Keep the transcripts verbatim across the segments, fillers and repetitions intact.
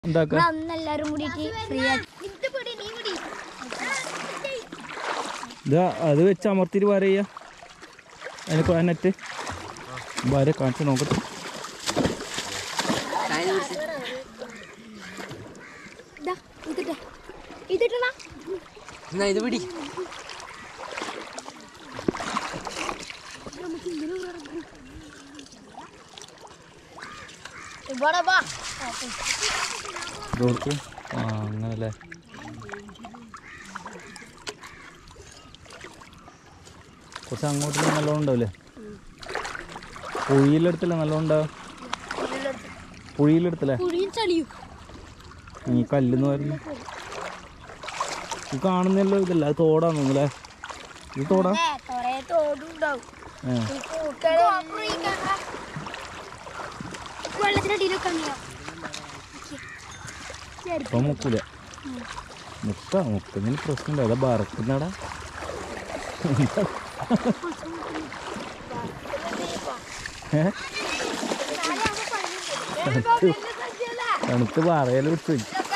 അത് വെച്ച് അമർത്തിട്ട് വര ചെയ്യാ അതിന് നെറ്റ് വര കാണിച്ച് നോക്കട്ടെ. ഇത് പിടി അങ്ങനല്ലേ. കുറച്ച് അങ്ങോട്ട് നല്ലോണം ഉണ്ടാവില്ലേ? പുഴിയിലെടുത്തല്ലേ നല്ലോണം ഉണ്ടാവും? പുഴിയിലെടുത്തല്ലേ? ഈ കല്ലെന്ന് പറയുന്നു കാണുന്നല്ലോ. ഇതല്ല അത് തോടാന്ന് തോന്നുന്നല്ലേ? ഇത് തോടാ? ഇപ്പൊ മുക്കൂല. മുക്ക മുക്കുന്നതിന് പ്രശ്നമില്ല. അതാ ബറക്കുന്നാടാ. തണുത്ത് പറയല് വിട്ടു.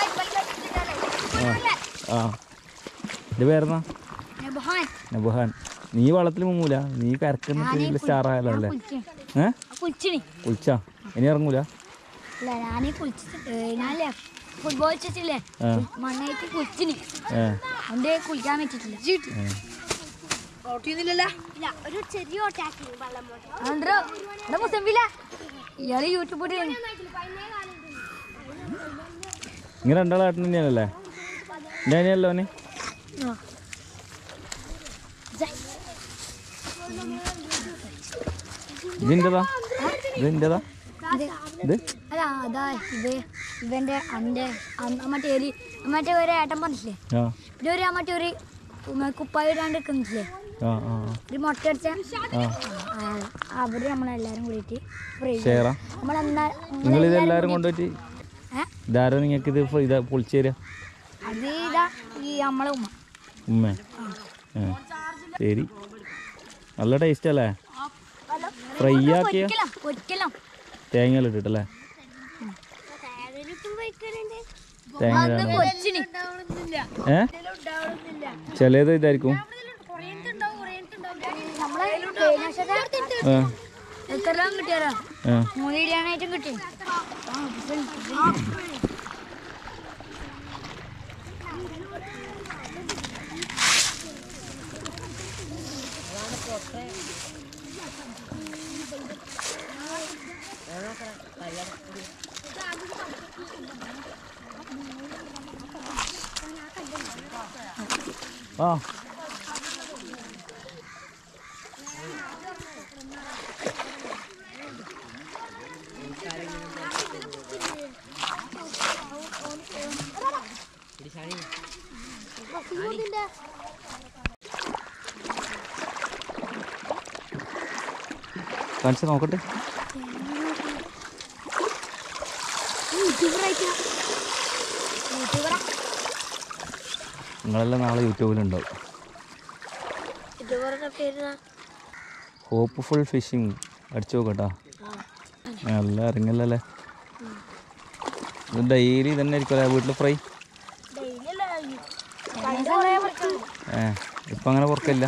ആ ഇത് പേരെന്നാ? നബുഹാൻ. നീ വള്ളത്തിൽ മുങ്ങൂല, നീ കരക്കുന്ന സ്റ്റാർ ആയാലോ അല്ലേ? ഏഹ് കുളിച്ചാ? ഇനി ഇറങ്ങൂല? ഫുട്ബോൾ വെച്ചിട്ടില്ലേ മണ്ണായിട്ട് കുളിച്ചിന് കുളിക്കാൻ പറ്റിട്ടില്ല. ഇയാള് യൂട്യൂബ് ഇങ്ങനെ രണ്ടാളാട്ടം തന്നെയാണല്ലേ? ഞാനല്ലോ ഓന് ഇതിൻ്റെതാ ഇതിൻ്റെതാ ഇത് ഇത് ഇവന്റെ അമ്മന്റെ മറ്റേ ഒരു മറ്റേ ഒരു ഏട്ടൻ പറഞ്ഞില്ലേ? പിന്നെ ഒരു മറ്റേ ഒരു കുപ്പായ ഇടാണ്ട് നിൽക്കുന്നില്ലേ? ഒരു മുട്ട അടിച്ച അവര് നമ്മളെല്ലാരും കൂടിയിട്ട് നിങ്ങളിതെല്ലാരും കൊണ്ടുപോയിട്ട് ഇതാരോ നിങ്ങൾക്ക് ഇത് ഇതാ പൊളിച്ചു തരാ? അത് ഇതാ ഈ നമ്മളെ ഉമ്മ. ഉമ്മ ശരി. നല്ല ടേസ്റ്റ് അല്ലേ? ഫ്രൈ ആക്കിയ തേങ്ങ ഇട്ടിട്ടല്ലേ? തേങ്ങ ഏ ചിലത് ഇതായിരിക്കും. കിട്ടി ആ കാണിച്ച് നോക്കട്ടെ. നിങ്ങളെല്ലാം നാളെ യൂട്യൂബിലുണ്ടാവും. ഹോപ്പ്ഫുൾ ഫിഷിങ് അടിച്ചു നോക്കട്ടാ. നല്ല ഇറങ്ങല്ലേ? ഇത് ഡെയിലി തന്നെ ആയിരിക്കും വീട്ടിൽ ഫ്രൈ? ഏ ഇപ്പം അങ്ങനെ പുറക്കില്ല.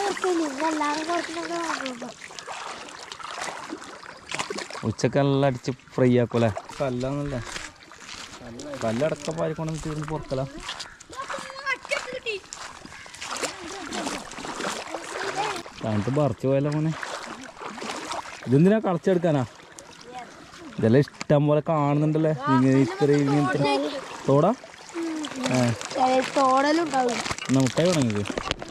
ഉച്ചക്കെല്ലാം അടിച്ച് ഫ്രൈ ആക്കൂല്ലേ? കല്ലാന്നല്ലേ? കല്ലടക്കപ്പോൾ ആയിക്കൊണ്ടെന്ന് തീർന്ന് പുറക്കല. തണുത്ത് പറിച്ചു പോയല്ലോ മോനെ. ഇതെന്തിനാ കളച്ചെടുക്കാനാ? ഇതെല്ലാം ഇഷ്ടം പോലെ കാണുന്നുണ്ടല്ലേ? ഇങ്ങനെ ഇത്രയും ഇങ്ങനത്തെ തോടാ? മുട്ടായി വേണമെങ്കിൽ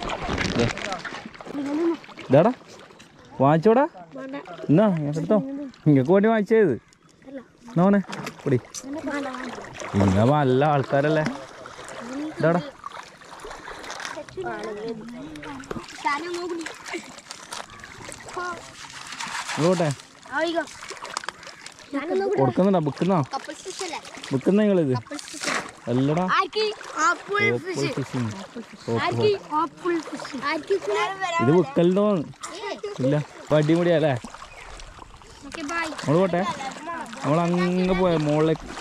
ഇതാടാ വാങ്ങിച്ചോടാ. എന്നാ എടുത്തോ, ഇങ്ങക്ക് വേണ്ടി വാങ്ങിച്ചത്. നോനെ പൊടി ഇങ്ങ നല്ല ആൾക്കാരല്ലേ? ഇതാടാ ഇങ്ങോട്ടെ കൊടുക്കുന്നുണ്ടോ? ബുക്കുന്നോ ബുക്കുന്ന നിങ്ങളിത് അല്ലടാ? ഇത് ബുക്കലുണ്ടോ? ഇല്ല അടിപൊളിയല്ലേ? നമ്മള് പോട്ടെ. നമ്മളങ്ങ് പോയ മുകളിലേക്ക്